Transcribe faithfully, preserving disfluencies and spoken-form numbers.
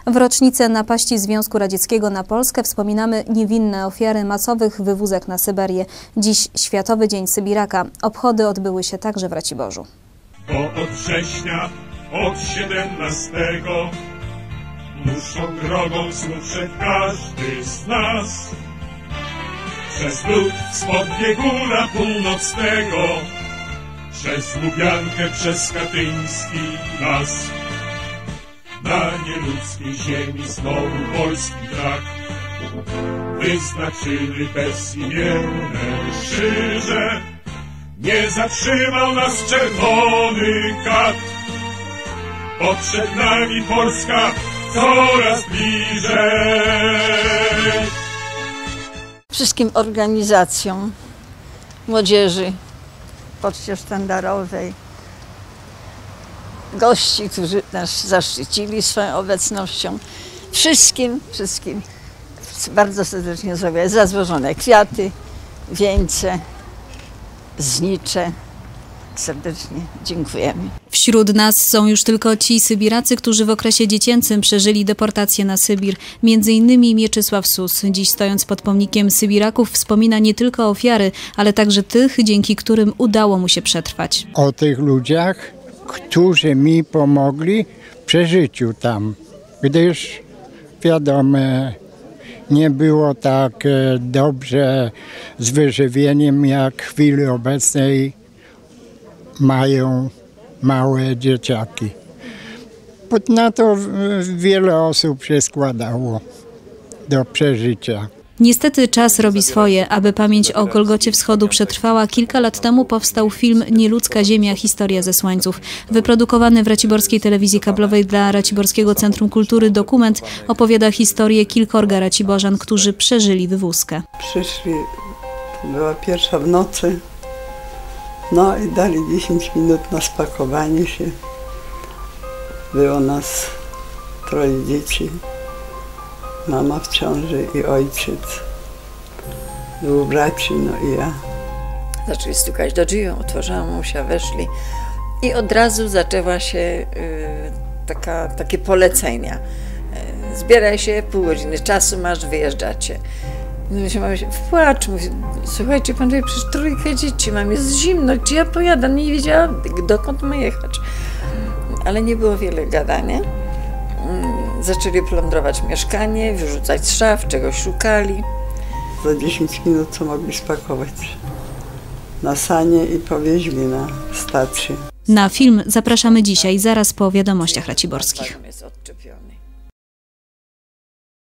W rocznicę napaści Związku Radzieckiego na Polskę wspominamy niewinne ofiary masowych wywózek na Syberię. Dziś Światowy Dzień Sybiraka. Obchody odbyły się także w Raciborzu. Bo od września, od siedemnastego muszą drogą znów szedł każdy z nas. Przez lód spod bieguna północnego, przez Lubiankę, przez Katyński las. Na nieludzkiej ziemi znowu Polski brak wyznaczyły bezimienne krzyże. Nie zatrzymał nas czerwony kat, bo przed nami Polska coraz bliżej. Wszystkim organizacjom młodzieży Poczcie Sztandarowej, gości, którzy nas zaszczycili swoją obecnością, wszystkim, wszystkim bardzo serdecznie zdrowie, za złożone kwiaty, wieńce, znicze. Serdecznie dziękujemy. Wśród nas są już tylko ci Sybiracy, którzy w okresie dziecięcym przeżyli deportację na Sybir. Między innymi Mieczysław Sus. Dziś stojąc pod pomnikiem Sybiraków wspomina nie tylko ofiary, ale także tych, dzięki którym udało mu się przetrwać. O tych ludziach, którzy mi pomogli w przeżyciu tam, gdyż wiadomo, nie było tak dobrze z wyżywieniem, jak w chwili obecnej mają małe dzieciaki. Na to wiele osób się składało do przeżycia. Niestety czas robi swoje. Aby pamięć o Golgocie Wschodu przetrwała, kilka lat temu powstał film Nieludzka ziemia. Historia zesłańców. Wyprodukowany w raciborskiej telewizji kablowej dla Raciborskiego Centrum Kultury dokument opowiada historię kilkorga raciborzan, którzy przeżyli wywózkę. Przyszli, to była pierwsza w nocy, no i dali dziesięć minut na spakowanie się. Było nas troje dzieci. Mama w ciąży i ojciec, dwóch braci, no i ja. Zaczęli stukać do drzwi, otworzyłam mamusia, weszli i od razu zaczęła się y, taka, takie polecenia. Y, zbieraj się, pół godziny czasu masz, wyjeżdżacie. No się mamusia w płacz, mówi, słuchajcie pan, przecież trójkę dzieci mam, jest zimno, gdzie ja pojadę? Nie wiedziała, dokąd ma jechać. Ale nie było wiele gadania. Zaczęli plądrować mieszkanie, wyrzucać z szaf, czegoś szukali. Za dziesięć minut co mogli spakować na sanie i powieźli na stację. Na film zapraszamy dzisiaj, zaraz po wiadomościach raciborskich. Jest odczepiony.